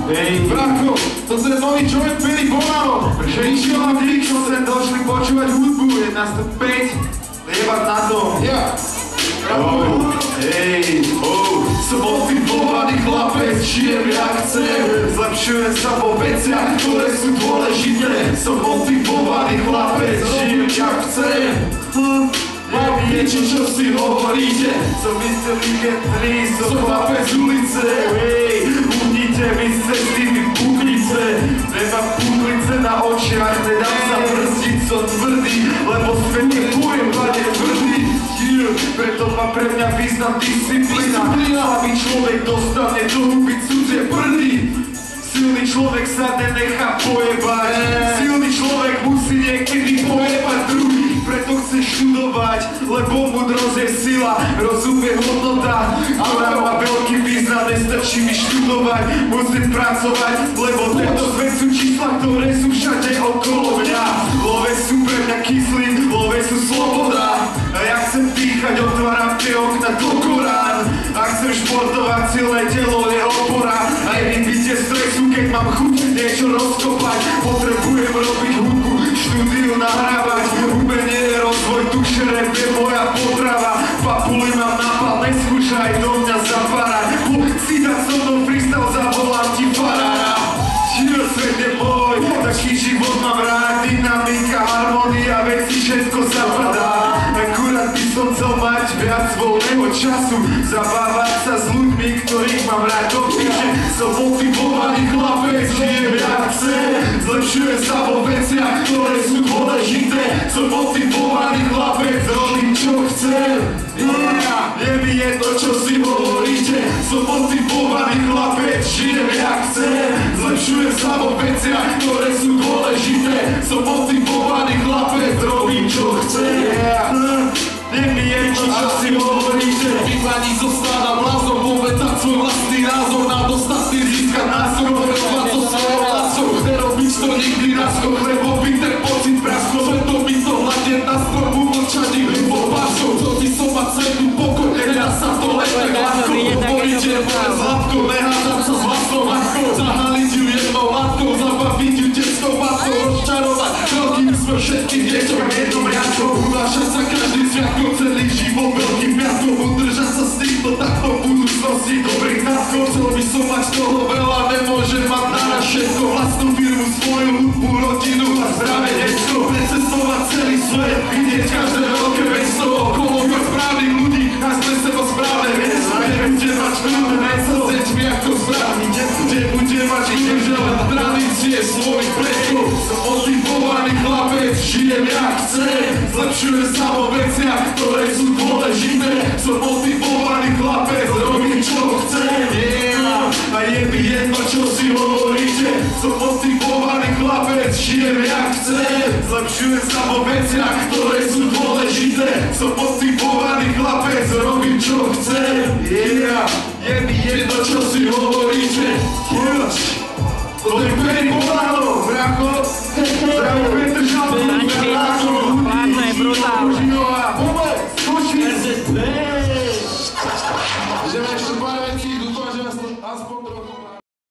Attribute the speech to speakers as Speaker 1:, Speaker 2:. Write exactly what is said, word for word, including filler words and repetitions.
Speaker 1: Hej, Branko, toto je nový joint Billy Bonano. Išiel vám tí, čo sem došli počúvať hudbu, jedna sto päť, liebať na to. Ja. Oh, hej, oh, som motivovaný chlapec, žijem jak chcem, zlepšujem sa vo veciach, ktoré sú dôležité. Som motivovaný chlapec, žijem jak chcem. Mám niečo, čo si hovoríte, som mister Weekend tri, som chlapec z ulice. Hej, uhnite mi z cesty, vy puklice, nemám puklice na očiach, nedám sa brzdiť, som tvrdý, lebo svet je pojem, hľade tvrdý. Preto má pre mňa význam disciplína, slabý človek dostane do huby cudzie prdy. Silný človek sa nenechá pojebať, silný človek musí niekedy pojebať druhých. Preto chce študovať, lebo múdrosť je sila, rozum je hodnota, ktorá má veľký význam, nestačí mi študovať, musím pracovať, lebo tento svet sú čísla, ktoré sú všade okolo mňa. Love sú pre mňa kyslík, love sú sloboda, a ja chcem dýchať, otváram tie okna do Korán. A chcem športovať, silné telo je opora, aj vybitie stresu, keď mám chuť niečo rozkopať. Potrebujem robiť hudbu, štúdiu nahrávať, umenie je rozvoj, duše, rap je moja potrava. Papuly mám nápad, neskúšaj do mňa zapárať, si dať so mnou freestyle, zavolám ti farára. Čiže svet je môj, taký život mám rád, dynamika, harmonia, veci, všetko zapadá. Akurát by som chcel mať viac voľného času, zabávať sa s ľuďmi, ktorých mám rád. Dopíše, som motivovaný chlapec, žijem jak chcem, zlepšujem sa vo veciach, ktoré sú dôležité. Som motivovaný chlapec, robím čo chcem. Yeah. Je mi jedno, čo si hovoríte, som motivovaný chlapec, žijem jak chcem, zlepšujem sa vo veciach, ktoré sú dôležité. Som motivovaný chlapec, robím čo chcem. Yeah. Je mi jedno, čo si hovoríte, vyklaní zostáva blázom, povedať svoj vlastný názor, na dostatný získať názor, povedovať so svojou hlasou, nerobiť to nikdy na skok, lebo by ten pocit praskol, že to by to hľadieť na stromu, mlčaní hľubou pásou, chcel by som mať svetu pokoj, nedá sa to len tak ľahko, hovoríte moje zlatko, nehádzam sa s vlastnou matkou, zahaliť ju jednou látkou, zabaviť ju detskou matkou, rozčarovať, veľkým sme všetkým deťom jednou riadkou, unášať sa každý sviatok, celý život veľkým piatkom, udržať sa s týmto takto v budúcnosti dobrých náskov. Chcel by som mať toho veľa, nemôžem mať naraz všetko, vlastnú firmu, svoju hudbu, rodinu a zdravé detsko, precestovať celý svet, vidieť každé veľké mesto, okolo správnych ľudí, a sme seba správne miesto, nebude mať škrúne mesto, deťmi ako správny nebude, bude mať udržovať tradície svojich predkov. Som motivovaný chlapec, žijem jak chcem, zlepšujem sa vo veciach, ktoré sú dôležité. Som motivovaný chlapec, robím čo chcem. Yeah. A je mi jedno, čo si hovoríte, som motivovaný chlapec, žijem jak chcem, zlepšujem sa vo veciach, ktoré sú dôležité. Som motivovaný chlapec, robím čo chcem. Yeah. Je mi jedno, čo si hovoríte. Yeah. To je Billy Bonano, brácho.